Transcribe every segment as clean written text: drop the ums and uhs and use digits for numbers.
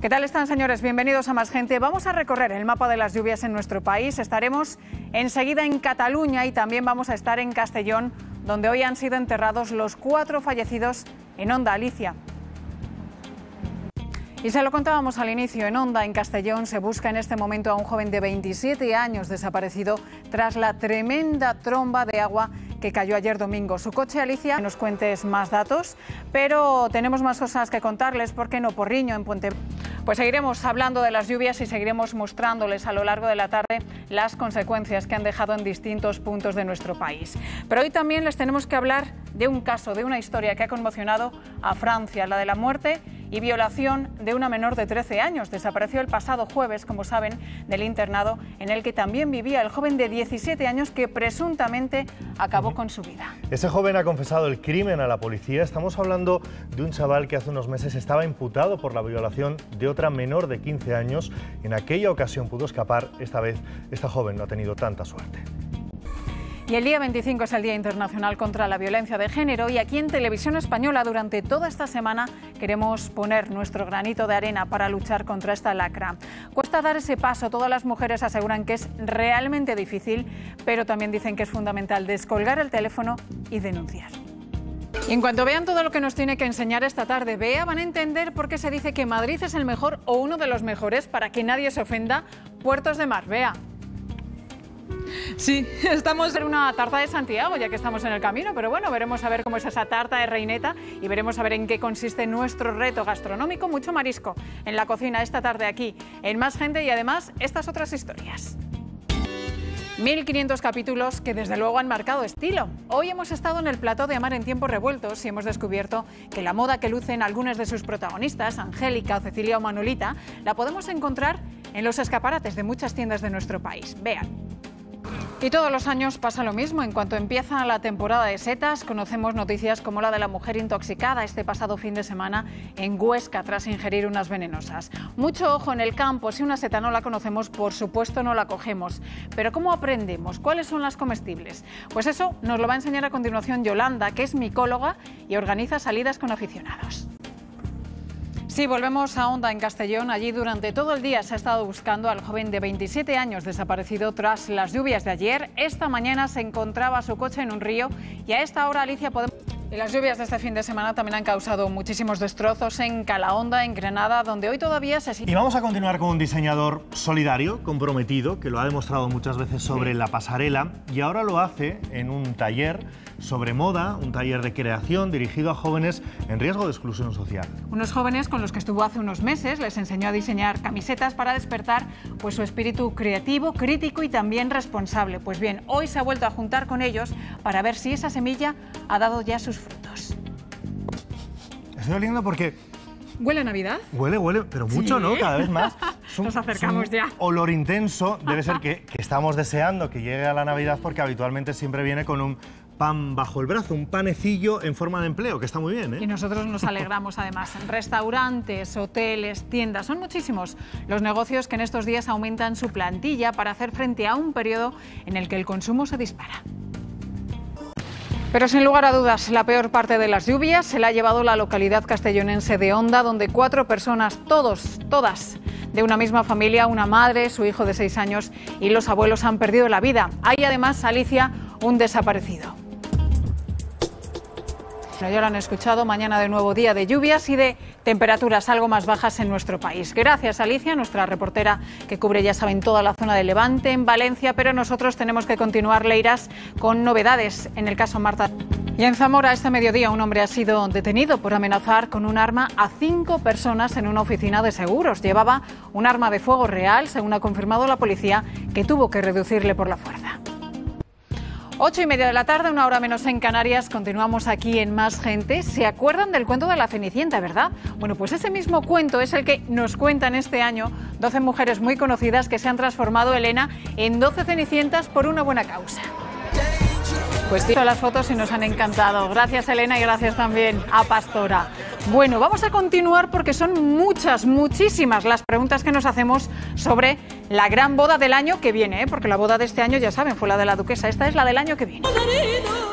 ¿Qué tal están, señores? Bienvenidos a Más Gente. Vamos a recorrer el mapa de las lluvias en nuestro país. Estaremos enseguida en Cataluña y también vamos a estar en Castellón, donde hoy han sido enterrados los 4 fallecidos en Onda, Alicia. Y se lo contábamos al inicio, en Onda, en Castellón, se busca en este momento a un joven de 27 años desaparecido tras la tremenda tromba de agua que cayó ayer domingo. Su coche, Alicia, que nos cuentes más datos, pero tenemos más cosas que contarles, porque no Porriño, en Puente. Pues seguiremos hablando de las lluvias y seguiremos mostrándoles a lo largo de la tarde las consecuencias que han dejado en distintos puntos de nuestro país. Pero hoy también les tenemos que hablar de un caso, de una historia que ha conmocionado a Francia, la de la muerte y violación de una menor de 13 años. Desapareció el pasado jueves, como saben, del internado en el que también vivía el joven de 17 años que presuntamente acabó con su vida. Ese joven ha confesado el crimen a la policía. Estamos hablando de un chaval que hace unos meses estaba imputado por la violación de otra menor de 15 años. En aquella ocasión pudo escapar. Esta vez, esta joven no ha tenido tanta suerte. Y el día 25 es el Día Internacional contra la Violencia de Género y aquí en Televisión Española durante toda esta semana queremos poner nuestro granito de arena para luchar contra esta lacra. Cuesta dar ese paso, todas las mujeres aseguran que es realmente difícil, pero también dicen que es fundamental descolgar el teléfono y denunciar. Y en cuanto vean todo lo que nos tiene que enseñar esta tarde Bea, van a entender por qué se dice que Madrid es el mejor o uno de los mejores, para que nadie se ofenda, puertos de mar. Bea. Sí, estamos en una tarta de Santiago, ya que estamos en el camino, pero bueno, veremos a ver cómo es esa tarta de reineta y veremos a ver en qué consiste nuestro reto gastronómico. Mucho marisco en la cocina esta tarde aquí en Más Gente y además estas otras historias. 1500 capítulos que desde luego han marcado estilo. Hoy hemos estado en el plató de Amar en tiempos revueltos y hemos descubierto que la moda que lucen algunas de sus protagonistas, Angélica o Cecilia o Manolita, la podemos encontrar en los escaparates de muchas tiendas de nuestro país. Vean. Y todos los años pasa lo mismo. En cuanto empieza la temporada de setas, conocemos noticias como la de la mujer intoxicada este pasado fin de semana en Huesca tras ingerir unas venenosas. Mucho ojo en el campo. Si una seta no la conocemos, por supuesto no la cogemos. Pero ¿cómo aprendemos? ¿Cuáles son las comestibles? Pues eso nos lo va a enseñar a continuación Yolanda, que es micóloga y organiza salidas con aficionados. Sí, volvemos a Onda en Castellón. Allí durante todo el día se ha estado buscando al joven de 27 años desaparecido tras las lluvias de ayer. Esta mañana se encontraba su coche en un río y a esta hora, Alicia, podemos... Y las lluvias de este fin de semana también han causado muchísimos destrozos en Calahonda, en Granada, donde hoy todavía se... Y vamos a continuar con un diseñador solidario, comprometido, que lo ha demostrado muchas veces sobre la pasarela y ahora lo hace en un taller sobre moda, un taller de creación dirigido a jóvenes en riesgo de exclusión social. Unos jóvenes con los que estuvo hace unos meses, les enseñó a diseñar camisetas para despertar pues, su espíritu creativo, crítico y también responsable. Pues bien, hoy se ha vuelto a juntar con ellos para ver si esa semilla ha dado ya sus frutos. Estoy oliendo porque... ¿Huele a Navidad? Huele, pero mucho, ¿sí? ¿No? Cada vez más. Nos acercamos ya. Olor intenso. Debe ser que estamos deseando que llegue a la Navidad porque habitualmente siempre viene con un pan bajo el brazo, un panecillo en forma de empleo, que está muy bien, ¿eh? Y nosotros nos alegramos además. Restaurantes, hoteles, tiendas, son muchísimos los negocios que en estos días aumentan su plantilla para hacer frente a un periodo en el que el consumo se dispara. Pero sin lugar a dudas, la peor parte de las lluvias se la ha llevado la localidad castellonense de Onda, donde 4 personas, todas de una misma familia, una madre, su hijo de 6 años y los abuelos han perdido la vida. Hay además, Alicia, un desaparecido. Ya lo han escuchado, mañana de nuevo día de lluvias y de temperaturas algo más bajas en nuestro país. Gracias, Alicia, nuestra reportera que cubre, ya saben, toda la zona de Levante, en Valencia, pero nosotros tenemos que continuar, Leiras, con novedades en el caso Marta. Y en Zamora, este mediodía, un hombre ha sido detenido por amenazar con un arma a 5 personas en una oficina de seguros. Llevaba un arma de fuego real, según ha confirmado la policía, que tuvo que reducirle por la fuerza. 8:30 de la tarde, 1 hora menos en Canarias. Continuamos aquí en Más Gente. ¿Se acuerdan del cuento de la Cenicienta, verdad? Bueno, pues ese mismo cuento es el que nos cuentan este año 12 mujeres muy conocidas que se han transformado, Elena, en 12 cenicientas por una buena causa. Pues sí, las fotos y nos han encantado. Gracias, Elena, y gracias también a Pastora. Bueno, vamos a continuar porque son muchísimas las preguntas que nos hacemos sobre la gran boda del año que viene, porque la boda de este año, ya saben, fue la de la duquesa. Esta es la del año que viene.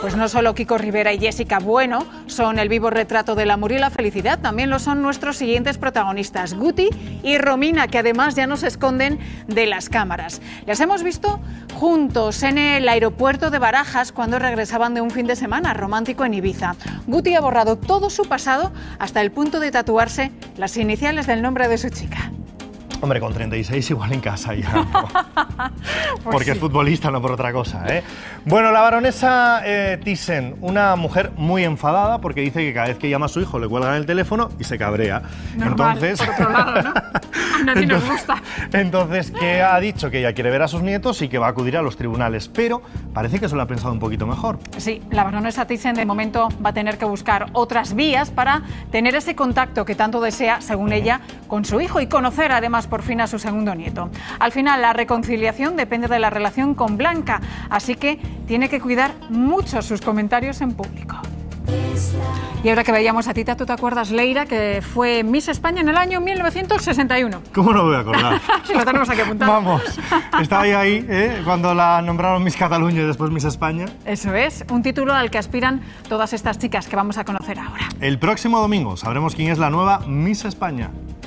Pues no solo Kiko Rivera y Jessica Bueno son el vivo retrato del amor y la felicidad, también lo son nuestros siguientes protagonistas, Guti y Romina, que además ya no se esconden de las cámaras. Les hemos visto juntos en el aeropuerto de Barajas cuando regresaban de un fin de semana romántico en Ibiza. Guti ha borrado todo su pasado hasta el punto de tatuarse las iniciales del nombre de su chica. Hombre, con 36 igual en casa ya, ¿no? Porque sí. Es futbolista, no por otra cosa, ¿eh? Bueno, la baronesa Thyssen, una mujer muy enfadada porque dice que cada vez que llama a su hijo le cuelgan el teléfono y se cabrea. Normal, entonces, por otro lado, ¿no? A nadie nos gusta. Entonces, que ha dicho que ella quiere ver a sus nietos y que va a acudir a los tribunales, pero parece que se lo ha pensado un poquito mejor. Sí, la baronesa Thyssen de momento va a tener que buscar otras vías para tener ese contacto que tanto desea, según ella, con su hijo y conocer además por fin a su segundo nieto. Al final, la reconciliación depende de la relación con Blanca, así que tiene que cuidar mucho sus comentarios en público. Y ahora que veíamos a Tita, ¿tú te acuerdas, Leira, que fue Miss España en el año 1961? ¿Cómo no me voy a acordar? Sí, lo tenemos aquí apuntado. Vamos, estaba ahí, cuando la nombraron Miss Cataluña y después Miss España. Eso es, un título al que aspiran todas estas chicas que vamos a conocer ahora. El próximo domingo sabremos quién es la nueva Miss España.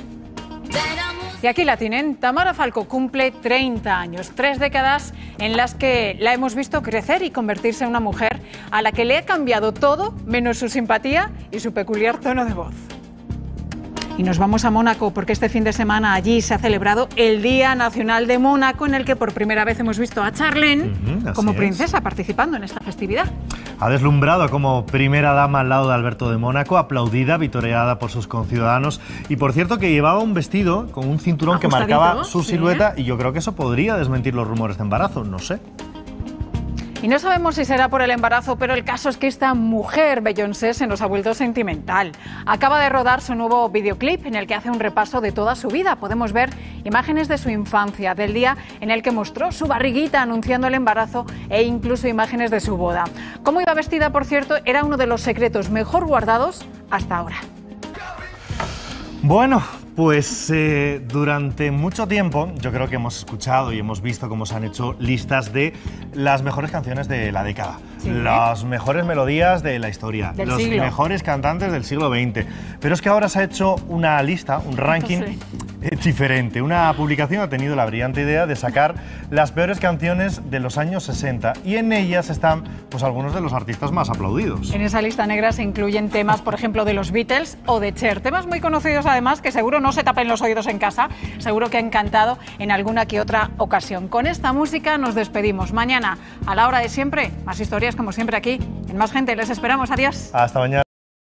Y aquí la tienen, Tamara Falcó cumple 30 años, 3 décadas en las que la hemos visto crecer y convertirse en una mujer a la que le ha cambiado todo menos su simpatía y su peculiar tono de voz. Y nos vamos a Mónaco porque este fin de semana allí se ha celebrado el Día Nacional de Mónaco, en el que por primera vez hemos visto a Charlene como princesa participando en esta festividad. Ha deslumbrado como primera dama al lado de Alberto de Mónaco, aplaudida, vitoreada por sus conciudadanos. Y por cierto que llevaba un vestido con un cinturón que marcaba su silueta, y yo creo que eso podría desmentir los rumores de embarazo, no sé. Y no sabemos si será por el embarazo, pero el caso es que esta mujer, Beyoncé, se nos ha vuelto sentimental. Acaba de rodar su nuevo videoclip en el que hace un repaso de toda su vida. Podemos ver imágenes de su infancia, del día en el que mostró su barriguita anunciando el embarazo e incluso imágenes de su boda. Cómo iba vestida, por cierto, era uno de los secretos mejor guardados hasta ahora. Bueno, pues durante mucho tiempo yo creo que hemos escuchado y hemos visto cómo se han hecho listas de las mejores canciones de la década, las mejores melodías de la historia, los mejores cantantes del siglo XX. Pero es que ahora se ha hecho una lista, un ranking diferente. Una publicación ha tenido la brillante idea de sacar las peores canciones de los años 60 y en ellas están pues algunos de los artistas más aplaudidos. En esa lista negra se incluyen temas, por ejemplo, de los Beatles o de Cher, temas muy conocidos además que seguro no se tapen los oídos en casa, seguro que han cantado en alguna que otra ocasión. Con esta música nos despedimos. Mañana, a la hora de siempre, más historias como siempre aquí en Más Gente. Les esperamos. Adiós. Hasta mañana.